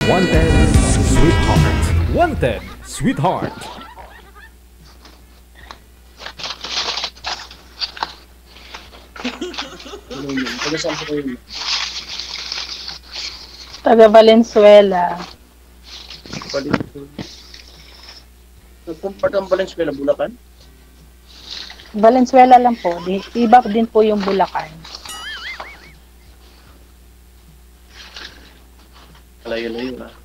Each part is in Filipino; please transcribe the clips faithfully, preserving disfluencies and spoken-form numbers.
Wanted, sweetheart. Wanted, sweetheart. Ano yun? Taga saan po kayo? Taga Valenzuela. Nagpumpart ang Valenzuela, Bulacan? Valenzuela lang po. Di, iba din po yung Bulacan. Layo-layo na.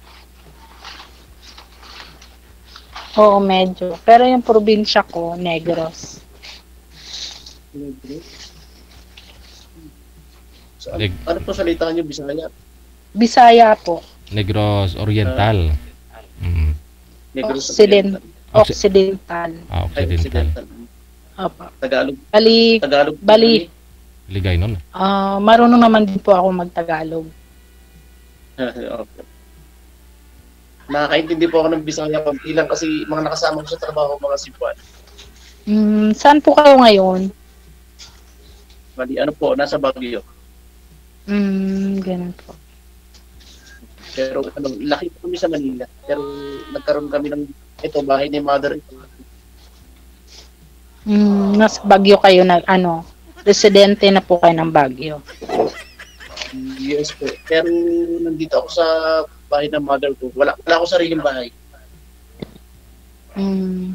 Oo, medyo. Pero yung probinsya ko, Negros. So, ano, ano po salita niyo, Bisaya? Bisaya po. Negros Oriental. Mm. Negros Occident, Occ- Occidental. Ah, Ay, Occidental. Occidental. Opo. Tagalog. Bali, Tagalog. Bali. Ligay nun. ah marunong naman din po ako magtagalog. Okay. Nakakaintindi po ako ng Bisaya konti lang kasi mga nakasama ko sa trabaho, mga Cebuan. Mm, saan po kayo ngayon? Bali, ano po, nasa Baguio. Mm, ganun po. Pero ano, laki po kami sa Manila. Pero nagkaroon kami ng ito, bahay ni mother. Mm, nasa Baguio kayo na, ano, residente na po kayo ng Baguio. Yes po. Pero nandito ako sa bahay ng mother ko. Wala, wala ako sariling bahay. Mm.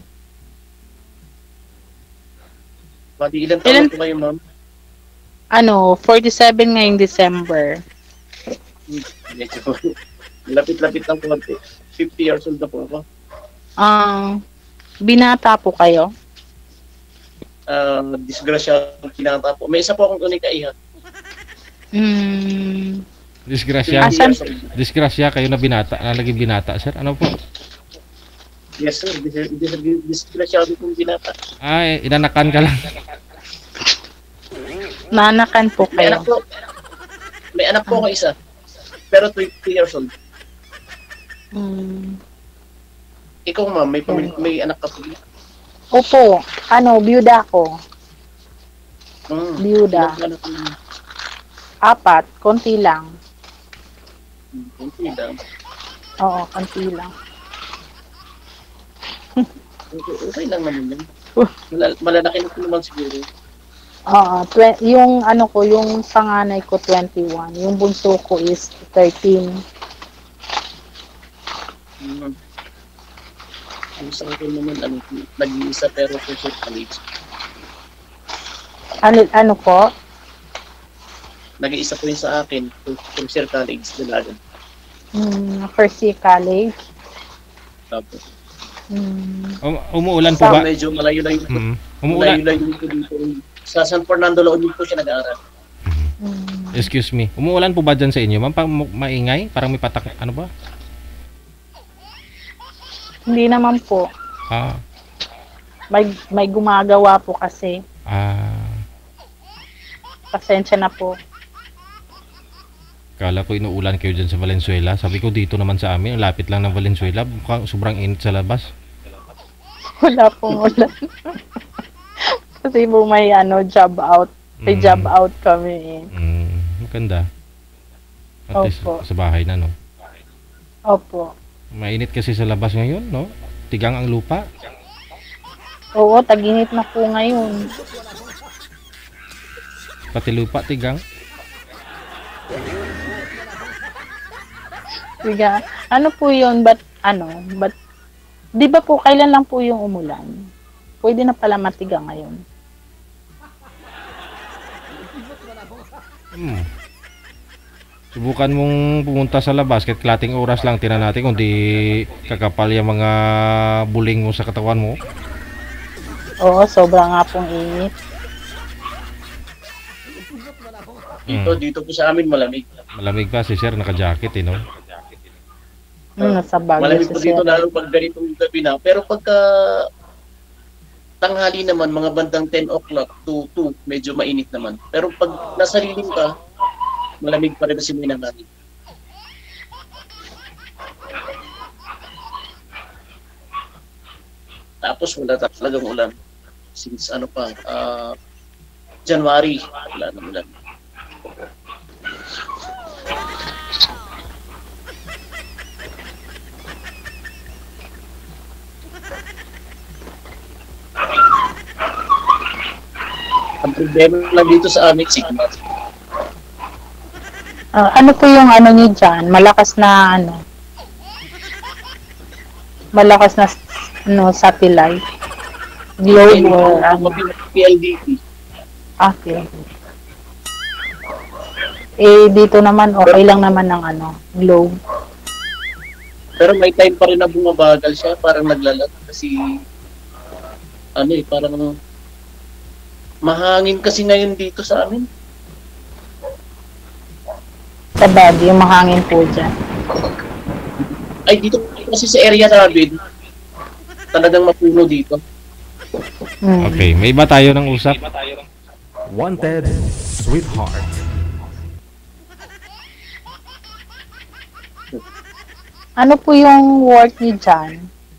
Bali, ilan taon Ilan- po kayo, ma'am? Ano, forty-seven ngayong December. Medyo lapit-lapit lang po. fifty years old na po ako. Ah, binata po kayo? Uh, disgrasyadong pinata po. May isa po akong unikaiha. Mm. Disgrasya. Asan? Disgrasya kayo na binata, na naging binata, sir. Ano po? Yes, sir. Dis- dis- Disgrasyado pong binata. Ay, inanakan ka lang. Nanakan po May kayo. anak po. May anak po ako isa. Pero twenty years old. Mm. Ikaw, ma'am, may, pamilya, may anak ka po. Opo, ano, byuda ko. Hmm. Byuda. Ilang anak mo? Apat, konti lang. Hmm, konti lang. Oo, konti lang. Okay, okay lang naman yan. Malal- malalaki na po naman siguro. Oo, tw- yung ano ko, yung panganay ko twenty-one, yung bunso ko is thirteen. Hmm. Yung sa akin naman, ano, nag-iisa pero po sa college. Ano, ano po? Nag-iisa po yun sa akin. From Sir College, dalaga. Mm, first year college. Tapos, Mm, Um, umuulan po so, ba? medyo malayo-layo po. Mm. Umuulan. Malayo-layo po dito. Sa San Fernando, La Union po siya nag-aaral. mm. Excuse me. Umuulan po ba dyan sa inyo? Ma'am, pa, maingay? Parang may patak, ano ba? Hindi naman po. Ah, May, may gumagawa po kasi. ah, Pasensya na po. kala ko inuulan kayo dyan sa Valenzuela. Sabi ko dito naman sa amin, ang lapit lang ng Valenzuela. Mukhang sobrang init sa labas. Wala pong ulan. Kasi po may ano, job out. May Mm. job out kami eh. Mm, maganda. At least Opo. sa bahay na, no? Opo. Mainit kasi sa labas ngayon, no? Tigang ang lupa. Oo, taginit na po ngayon. Pati lupa, tigang. Biga, ano po yun? But, ano, but, di ba po, kailan lang po yung umulan? Pwede na pala matiga ngayon. Hmm. Subukan mong pumunta sa labas kahit klating oras lang. Tingnan natin kung di kakapal yung mga buling mo sa katawan mo. Oo, sobra nga pong init. Dito, Mm. dito po sa amin malamig. Malamig pa si sir, naka-jacket eh, no? Mm, nasa Baguio Malamig si po dito Sir. lalo pag ganitong gabi na. Pero pagka tanghali naman, mga bandang ten o'clock to two, medyo mainit naman. Pero pag nasa lilim ka, malamig pa rin kasi may nangangin. Tapos wala ta- talagang ulan. Since ano pa, ah, January, wala nang ulan. Ang problema lang dito sa amin, signal. Ah, ano po yung ano niyo dyan? Malakas na ano? Malakas na ano, satellite? Globe or ano? P L D T. Okay. Eh, dito naman, okay lang naman ng ano, globe. Pero may time pa rin na bumabagal siya, parang naglalag kasi ano eh, parang mahangin kasi ngayon dito sa amin. Sa Baguio, yung mahangin po dyan. Ay, dito kasi sa area namin, talagang mapuno dito. Hmm. Okay, may iba tayo ng usap. Wanted, sweetheart. Ano po yung work niyo dyan?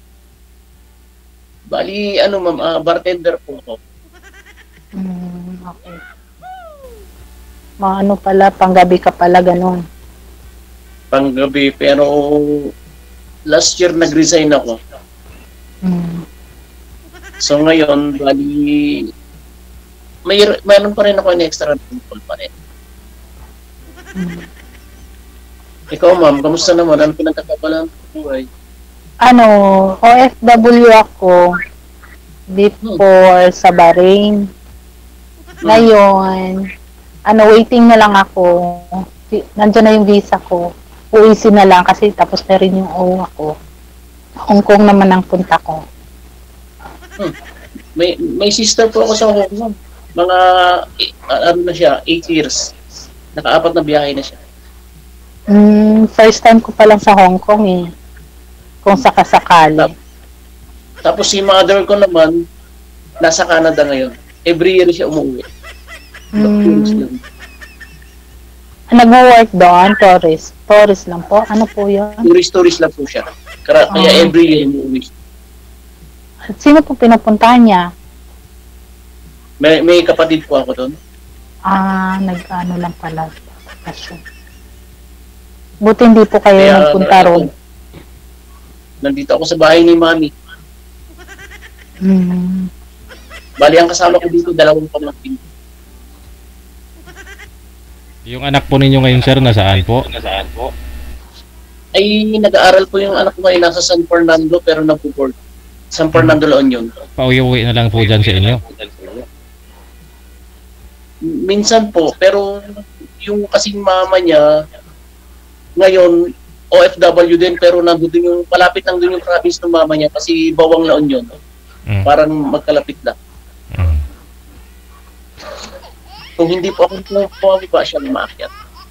Bali, ano ma'am, ah, bartender po ako. Hmm, okay. Mga ano pala, panggabi ka pala, ganun. Panggabi, pero last year nag-resign ako. Hmm. So ngayon, bali, may, mayroon pa rin ako yung extra people pa rin. Hmm. Ikaw ma'am, kamusta naman? Ano pinagkakabalan ng buhay? Ano, O F W ako before sa Bahrain. Ngayon, ano, waiting na lang ako. Nandiyan na yung visa ko. U E C na lang kasi tapos na rin yung O ako. Hong Kong naman ang punta ko. Hmm. May may sister po ako sa Hong Kong. Mga, eh, ano na siya, eight years. Nakaapat na biyahe na siya. Mm, first time ko pa lang sa Hong Kong eh. Kung sakasakali. Tapos si mother ko naman, nasa Canada ngayon. Every year siya umuwi. Mm, nag-work doon, tourist. Tourist lang po. Ano po yun? Tourist-tourist lang po siya. Kaya, kaya Ah. every year umuwi. Sino po pinupuntahan niya? May, may kapatid po ako doon. Ah, nag-ano lang pala. Bakasyon. Buti hindi po kayo Kaya, nagpunta ako, ron. nandito ako sa bahay ni Mami. Mm. Bali, ang kasama ko dito, dalawang pamangkin. Yung anak po ninyo ngayon, sir, nasaan po? Nasaan po? Ay, nag-aaral po yung anak ko ngayon, nasa San Fernando, pero nagpo-board. San Fernando, La Union. Pauwi-uwi na lang po dyan sa inyo. Minsan po, pero yung kasing mama niya, ngayon, O F W din, pero nandun yung, palapit lang dun yung province ng mama niya, kasi Bawang La Union. Mm. Parang magkalapit lang. Mm. Kung hindi po ako pumababa siya maakyat.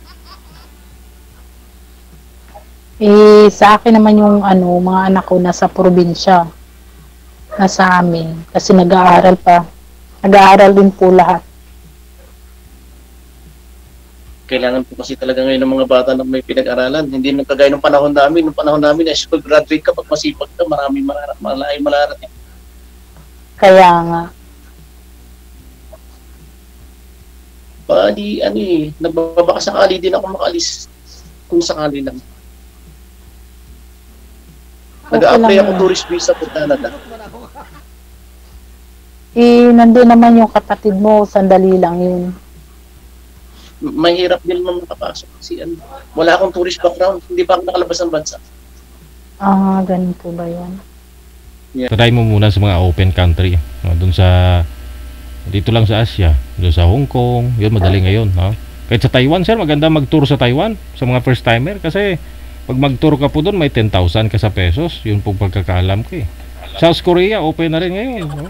Eh, sa akin naman yung ano, mga anak ko nasa probinsya. Nasa amin. Kasi nag-aaral pa. Nag-aaral din po lahat. Kailangan po kasi talaga ngayon ng mga bata na may pinag-aralan. Hindi nang kagaya ng panahon namin. Nung panahon namin, high school graduate ka, pag masipag ka, marami malarat, malay malarat. Kaya nga. Bali, ano eh, nagbabaka sakali din ako makalis kung sakali lang. Nag-a-apply ako tourist visa po Canada. Eh, nandun naman yung kapatid mo. Sandali lang yun. Mahirap din naman makapasok kasi ano, wala akong tourist background. Hindi pa ako nakalabas ng bansa. Ah, ganun po ba yun? Try mo muna sa mga open country. No, doon sa dito lang sa Asia, doon sa Hong Kong, yun madali ngayon, no? Kahit sa Taiwan, sir, maganda mag-tour sa Taiwan sa mga first timer kasi pag mag-tour ka po doon may ten thousand ka sa pesos, yun pong pagkakaalam ko eh. South Korea, open na rin ngayon, no?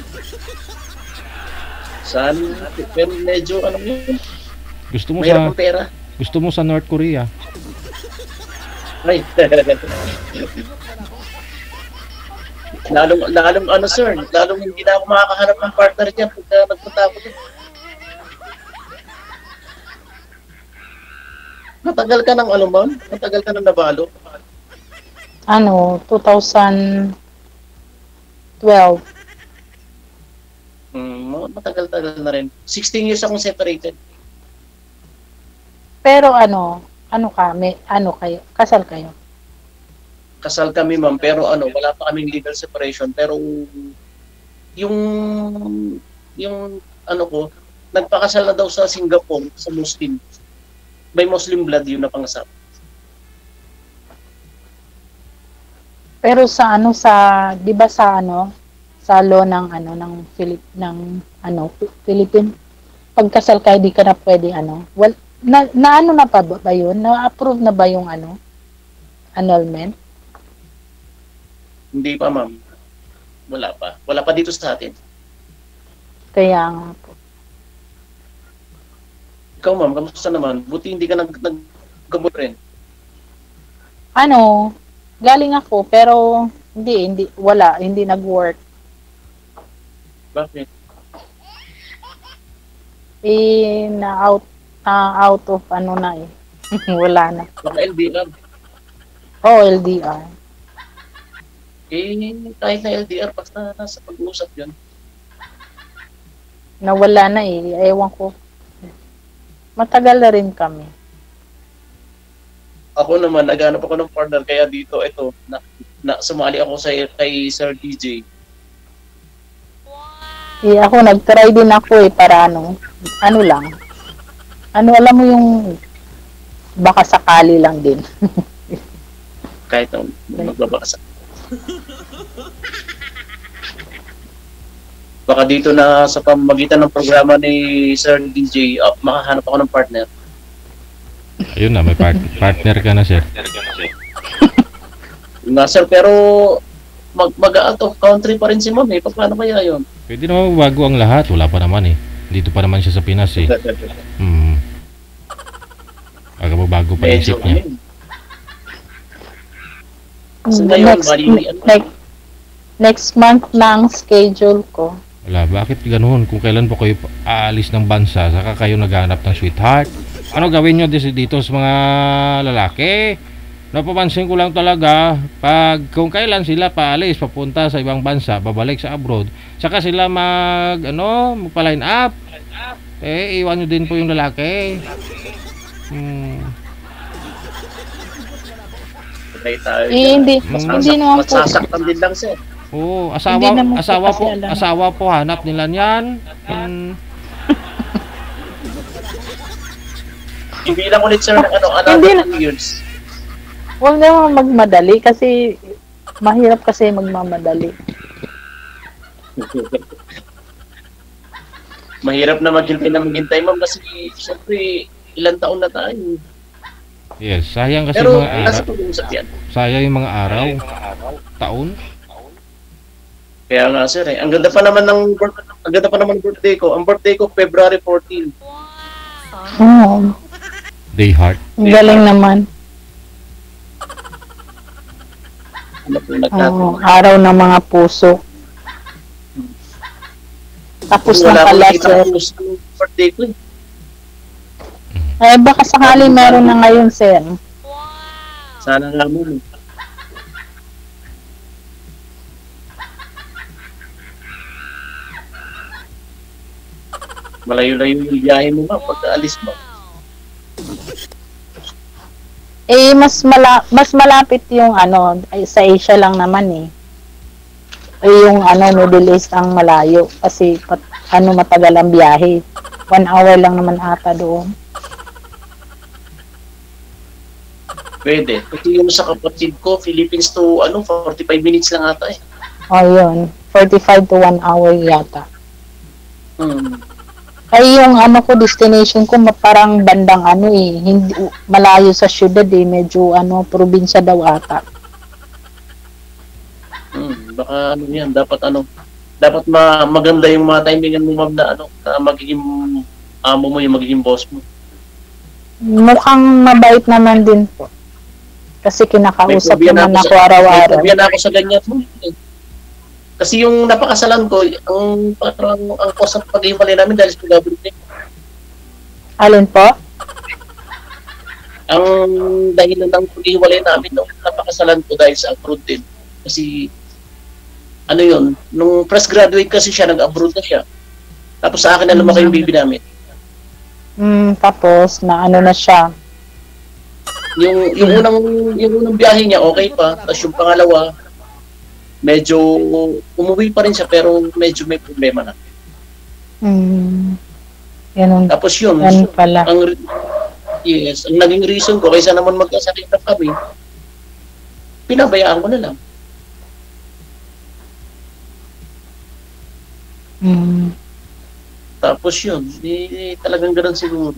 Saan? Pero medyo ano yun, Gusto mo mahirap sa ang pera. gusto mo sa North Korea. Ay. lalong, lalong ano sir, lalong hindi na ako makakahanap ng partner dyan pag uh, nagpunta ako doon. Matagal ka ng ano ma'am? Matagal ka ng nabalo? Ano, two thousand twelve. Hmm, matagal-tagal na rin. sixteen years akong separated. Pero ano, ano ka, may, ano kayo, kasal kayo? Kasal kami ma'am, pero ano, wala pa kaming legal separation. Pero yung yung ano ko, nagpakasal na daw sa Singapore, sa Muslim. By Muslim blood yun na pangasal. Pero sa ano sa 'di ba sa ano sa law ng ano ng Philip ng ano Philippine pagkasal ka di ka na pwede ano. Well, na, na ano na pa ba, ba yun? Na-approve na ba yung ano annulment? Hindi pa, ma'am. Wala pa. Wala pa dito sa atin. Kaya nga po. Ikaw, ma'am, kamusta naman? Buti hindi ka nag naggamot rin. Ano, galing ako pero hindi hindi wala, hindi nag-work. Bakit? Eh na out ah, out of ano na eh. Wala na. Baka L D R. Oh, L D R. Eh, kahit na L D R, basta nasa pag-uusap yun. Nawala na eh. Ewan ko. Matagal na rin kami. Ako naman, naghanap ako ng partner, kaya dito, ito, na, na sumali ako sa kay Sir D J. Eh, ako, nag-try din ako eh, para ano, ano lang. Ano, alam mo yung, baka sakali lang din. Kahit na magbabasa. Baka dito na sa pamamagitan ng programa ni Sir D J, uh, makahanap ako ng partner. Ayun na, may part- partner ka na, sir. Nga, sir, pero mag, mag-out of country pa rin si ma'am eh. Paano kaya yun? Pwede naman bago ang lahat. Wala pa naman eh. Dito pa naman siya sa Pinas eh. Hmm. Aga bago pa Medyo, isip niya. ano, Kasi ngayon, next, bali, ano, next, next month na ang schedule ko. Wala, bakit ganoon? Kung kailan po kayo aalis ng bansa, saka kayo naghahanap ng sweetheart. Ano gawin nyo dis- dito sa mga lalaki? Napapansin ko lang talaga, pag kung kailan sila paalis, papunta sa ibang bansa, babalik sa abroad, saka sila mag, ano, magpa-line up. Eh, iwan nyo din po yung lalaki. Hmm. patay tayo. Eh, hindi, Masasak- hindi naman po. Masasaktan din lang, sir. Oo, asawa, Hindi naman po asawa kasi po, alam. asawa po, hanap nila niyan. Hmm. Ibilang ulit, sir, ng ano, Hindi another two years. Huwag naman magmadali kasi mahirap kasi magmamadali. Mahirap na maghintay na maghintay, ma'am, kasi siyempre, ilang taon na tayo. Yes, sayang kasi Pero mga nasa araw. pag-uusap yan. Sayang yung mga araw. Taon. Kaya nga, sir, eh. Ang ganda pa naman ng birth- ang ganda pa naman ng birthday ko. Ang birthday ko, February fourteenth. Oo, Day heart. ang galing naman. Ano po nagtatanong? Oo, araw ng mga puso. Tapos na Wala pala, akong nakita sir. ng puso ng birthday ko, eh. Eh, baka sakali meron na ngayon, sir. Sana nga mo. eh. Malayo-layo yung biyahe mo, ma'am, pagka alis mo. Eh, mas mala mas malapit yung ano, ay, sa Asia lang naman eh. Eh, yung ano, Middle East ang malayo. Kasi, pat, ano, matagal ang biyahe. One hour lang naman ata doon. Pwede. Kasi yung sa kapatid ko, Philippines to, ano, forty-five minutes lang ata eh. O, yun. forty-five to one hour yata. Hmm. Ay, yung ano ko, destination ko, ma- parang bandang ano eh. Hindi, malayo sa syudad eh. Medyo, ano, probinsya daw ata. Hmm. Baka ano yan, dapat ano, dapat ma maganda yung mga timingan mo, ma'am, na ano, na magiging amo mo, yung magiging boss mo. Mukhang mabait naman din po. Kasi kinakausap phobia na naman ako ako sa- araw-araw. May phobia na ako sa ganyan. eh. Kasi yung napakasalan ko, ang parang ang cause ng pag-iwalay namin dahil sa pag-abroad. Alin po? Ang dahilan ng pag-iwalay namin nung napakasalan ko dahil sa abroad din. Kasi ano yun, nung fresh graduate kasi siya, nag-abroad na siya. Tapos sa akin na lumaki yung baby namin. Mm, tapos, na ano na siya. Yung yung unang yung unang biyahe niya okay pa, tapos yung pangalawa medyo umuwi pa rin siya pero medyo may problema na. Mm. Ganun, Tapos yun, ganun pala. ang re- yes, ang naging reason ko kaysa naman magkasakit na kami, pinabayaan ko na lang. Mm. Tapos yun, di, talagang ganun siguro.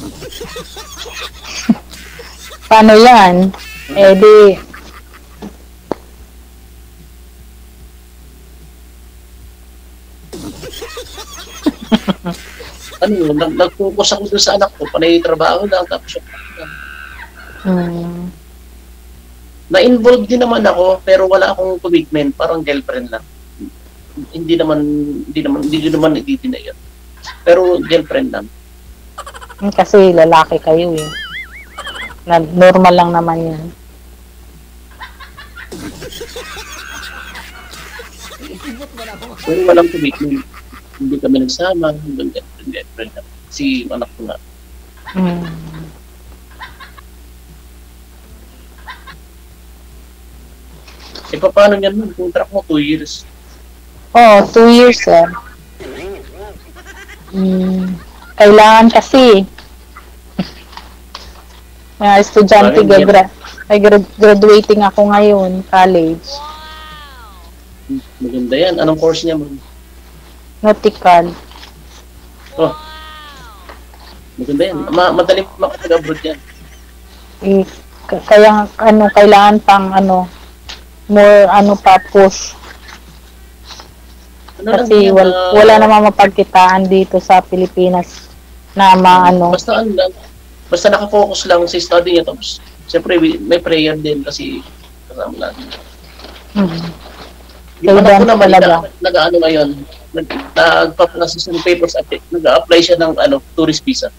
Paano yan? Eh di, Ano yun, nag- nag-focus ako doon sa anak ko, panay trabaho lang, tapos yun. mm, Na-involved din naman ako, pero wala akong commitment, parang girlfriend lang. Hindi naman, hindi naman, hindi ko naman ititina yun. Pero girlfriend lang. kasi lalaki kayo eh. Na, normal lang naman yan. Pero walang commitment. Hindi kami nagsama, hanggang girlfriend, girlfriend lang. Si anak ko na. Mm. E paano niyan nun? Contract mo two years. Oh, two years eh. Mm, kailangan kasi mga estudyante, Bakit? gagra- ay grad- graduating ako ngayon, college, Maganda yan. Anong course niya mo? nautical. Oh. Maganda yan. Ma madali makapag-abroad yan. Eh, k- kaya ano, kailangan pang ano, more ano pa push. Ano lang Kasi yan, wal, ah, wala namang mapagkitaan dito sa Pilipinas na maano. Basta ano lang. Basta nakafocus lang sa study niya. Tapos, siyempre, wi- may prayer din kasi kasama natin. Mm. Yung Kaya anak ko dance naman, talaga. nag- nag-ano ngayon, nag- nagpa-process ng papers at nag-a-apply siya ng ano, tourist visa.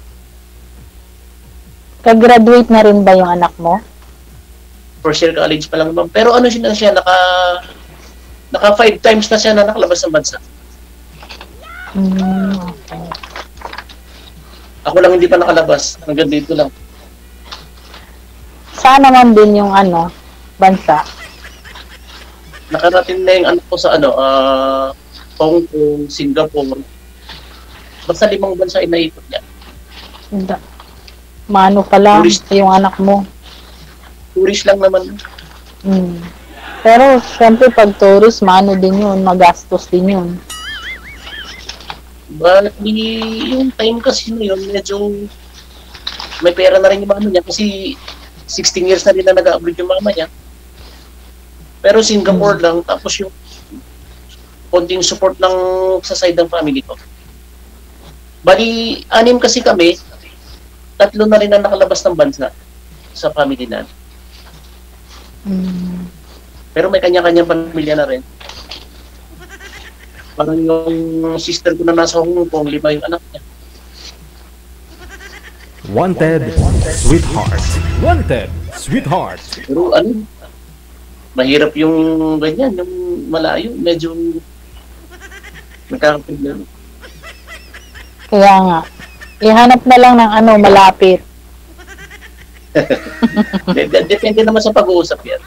Kag-graduate na rin ba yung anak mo? First year college pa lang naman. Pero ano siya na siya, naka, naka five times na siya na nakalabas ng bansa. Mm, okay. Ako lang hindi pa nakalabas. Hanggang dito lang. Saan naman din yung ano, bansa? Nakarating na yung anak ko sa ano, ah, Hong Kong, Singapore. Basta limang bansa inaikot niya. Da- Mano pa lang Tourist. yung anak mo. Tourist lang naman. Mm. Pero syempre pag tourist, mano din yun, magastos din yun. But di, yung time kasi na yun, medyo may pera na rin yung mama niya kasi sixteen years na rin na nag-abroad yung mama niya. Pero Singapore lang, tapos yung konting support ng sa side ng family ko. Bali, anim kasi kami, tatlo na rin na nakalabas ng bansa sa family na. Mm. Pero may kanya-kanyang pamilya na rin. Parang yung sister ko na nasa Hong Kong, lima yung anak niya. Wanted Sweetheart. Wanted Sweetheart. Pero ano, mahirap yung ganyan, yung malayo, medyo nagkakaproblema. Kaya nga, ihanap na lang ng ano, malapit. Dep- Depende naman sa pag-uusap yan.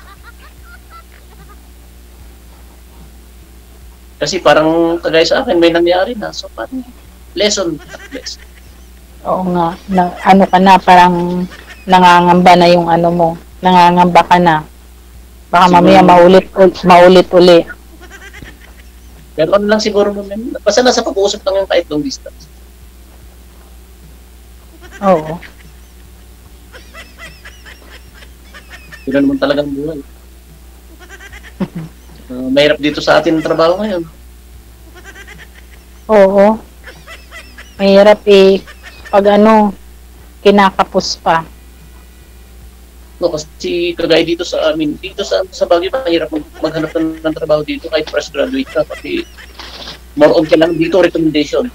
Kasi parang kagaya sa akin, may nangyari na. So parang lesson at least. Oo nga, na, ano ka na, parang nangangamba na yung ano mo, nangangamba ka na. Baka Siguro- mamaya maulit, ul- maulit uli. Pero ano lang siguro naman, basta nasa pag-uusap lang yung kahit long distance. Oo. Yun naman talagang buhay. Uh, mahirap dito sa atin ang trabaho ngayon. Oo. Mahirap eh, pag ano, kinakapos pa. No, kasi kagaya dito sa amin, dito sa sa Baguio, mahirap mag maghanap ng, ng trabaho dito kahit fresh graduate ka kasi more on ka lang dito recommendation.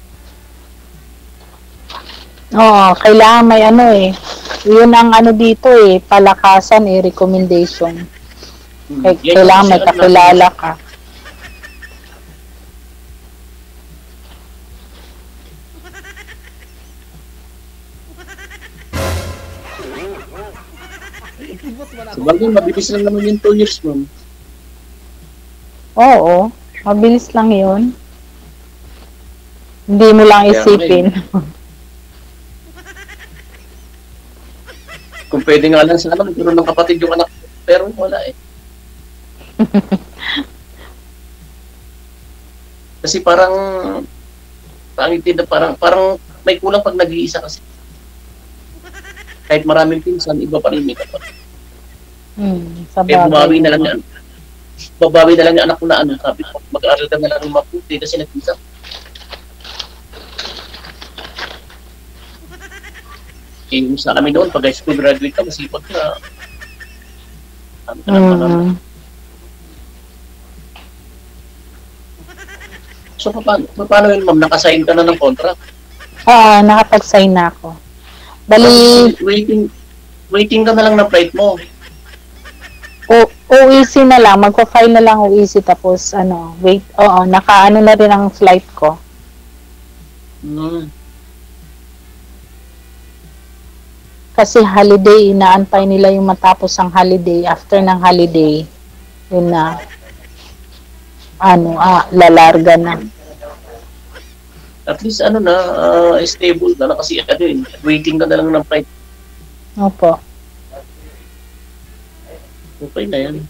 Oo, kailangan may ano eh. Yun ang ano dito eh, palakasan eh, recommendation. Hmm. Kay- Yan yung Kailangan may kasi ano kakilala ka. natin. Sa Baguio, mabilis lang naman yung two years mo. Oo, mabilis lang yun. Hindi mo lang Kaya isipin. Kung pwede nga lang sana magkaroon ng kapatid yung anak ko, pero wala eh. Kasi parang pangit din na parang parang may kulang pag nag-iisa kasi. Kahit maraming pinsan, iba pa rin may kapatid. Hmm, sa Kaya bumawi bagay. na lang yan. Babawi na lang yung anak ko na ano, sabi ko, mag-aaral ka na lang ng mabuti kasi nag-isa. Eh, yung sa kami noon, pag high school graduate ka, masipag na. Ano ka na, parang- Hmm. So, paano, paano yun, ma'am? Nakasign ka na ng contract? Oo, nakapag-sign na ako. Bali, Waiting, waiting ka na lang ng flight mo. o O E C na lang, magpa-file na lang O E C tapos ano, wait, oo, naka-ano na rin ang flight ko. Hmm. Kasi holiday, inaantay nila yung matapos ang holiday. After ng holiday, yun na, ano, ah, lalarga na. At least, ano na, ah, stable na na kasi, ano yun, waiting ka na lang ng flight. Opo. Okay na yan.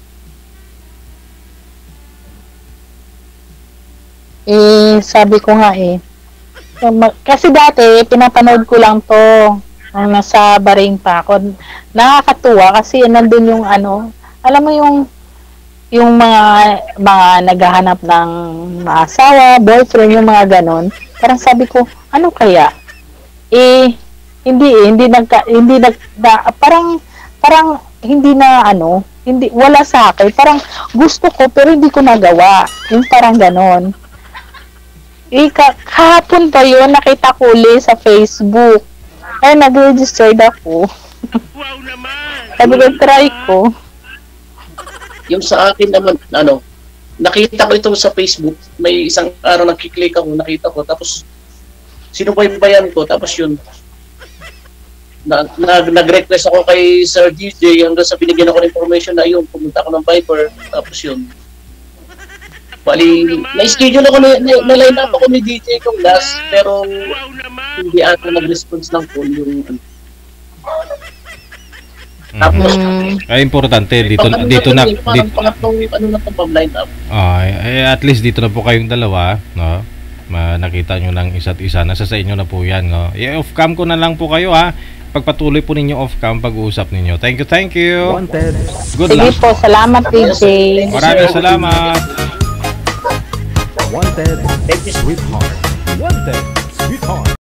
Eh, sabi ko nga eh, so, ma- kasi dati, pinapanood ko lang to, nung nasa Bahrain pa ako. Nakakatuwa kasi nandun yung ano, alam mo yung yung mga mga naghahanap ng asawa, boyfriend, yung mga ganon. Parang sabi ko, ano kaya? Eh, hindi eh, hindi nagka, hindi nag, da, parang, parang, hindi na ano, hindi, wala sa akin. Parang, gusto ko, pero hindi ko nagawa. Yung parang ganon. Eh, ka, kahapon pa yun, nakita ko ulit sa Facebook. Ay, nag-registered ako. Wow naman! Sabi ko, try ko. Yung sa akin naman, ano, nakita ko ito sa Facebook, may isang araw nakiklik ako, nakita ko, tapos sinubaybayan ko, tapos yun, na, na, nag-request ako kay Sir D J hanggang sa binigyan ako ng information na yun, pumunta ako ng Viber, tapos yun. Bali, na-schedule ako, na, na, na-line up ako ni D J kong last, pero Wow naman! hindi ata nag-response ng call yung ano. Tapos, Mm, Ay importante dito pang- dito na parang dito, pangatlong ano na itong pang-line up. ay, ay, at least dito na po kayong dalawa, no? Ma nakita nyo ng isa't isa, nasa sa inyo na po 'yan, no? I-off cam ko na lang po kayo ha. Pagpatuloy po ninyo off cam pag-uusap ninyo. Thank you, thank you. Wanted. Good sige luck. po, salamat D J. Maraming salamat. Wanted. Thank you. Sweetheart. Wanted. Sweetheart.